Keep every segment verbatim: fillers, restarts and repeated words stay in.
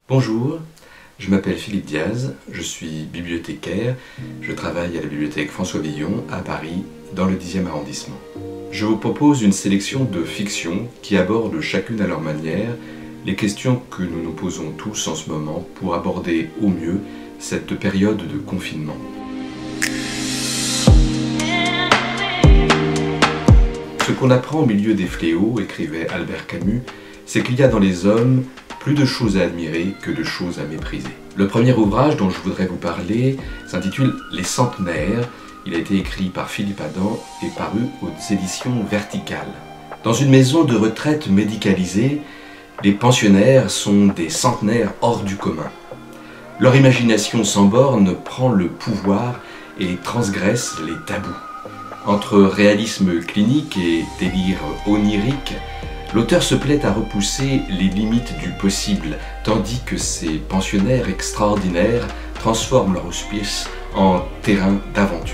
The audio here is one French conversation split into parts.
Bonjour, je m'appelle Philippe Diaz, je suis bibliothécaire, je travaille à la bibliothèque François Villon à Paris, dans le dixième arrondissement. Je vous propose une sélection de fictions qui abordent chacune à leur manière les questions que nous nous posons tous en ce moment pour aborder au mieux cette période de confinement. Ce qu'on apprend au milieu des fléaux, écrivait Albert Camus, c'est qu'il y a dans les hommes plus de choses à admirer que de choses à mépriser. Le premier ouvrage dont je voudrais vous parler s'intitule « Les Centenaires ». Il a été écrit par Philippe Adam et paru aux éditions Verticales. Dans une maison de retraite médicalisée, les pensionnaires sont des centenaires hors du commun. Leur imagination sans borne prend le pouvoir et transgresse les tabous. Entre réalisme clinique et délire onirique, l'auteur se plaît à repousser les limites du possible, tandis que ces pensionnaires extraordinaires transforment leur hospice en terrain d'aventure.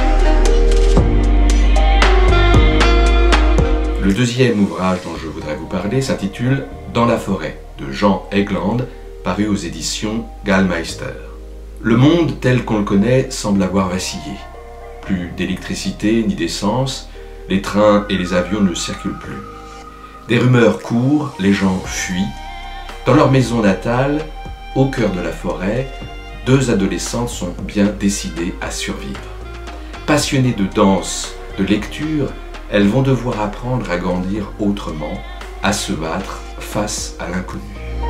Le deuxième ouvrage dont je voudrais vous parler s'intitule « Dans la forêt » de Jean Egland, paru aux éditions Gallmeister. Le monde tel qu'on le connaît semble avoir vacillé. Plus d'électricité ni d'essence, les trains et les avions ne circulent plus. Des rumeurs courent, les gens fuient. Dans leur maison natale, au cœur de la forêt, deux adolescentes sont bien décidées à survivre. Passionnées de danse, de lecture, elles vont devoir apprendre à grandir autrement, à se battre face à l'inconnu.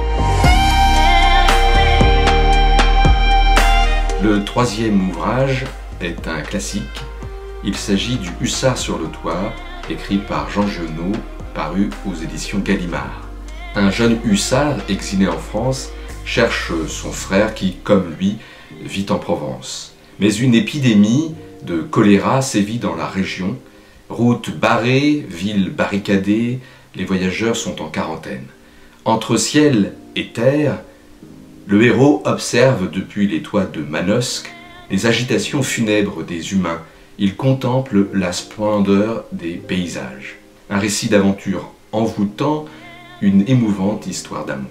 Le troisième ouvrage est un classique. Il s'agit du Hussard sur le toit, écrit par Jean Giono, paru aux éditions Gallimard. Un jeune hussard exilé en France cherche son frère qui, comme lui, vit en Provence. Mais une épidémie de choléra sévit dans la région. Routes barrées, villes barricadées, les voyageurs sont en quarantaine. Entre ciel et terre, le héros observe depuis les toits de Manosque les agitations funèbres des humains. Il contemple la splendeur des paysages. Un récit d'aventure envoûtant, une émouvante histoire d'amour.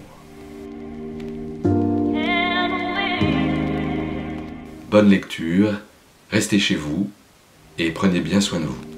Bonne lecture, restez chez vous et prenez bien soin de vous.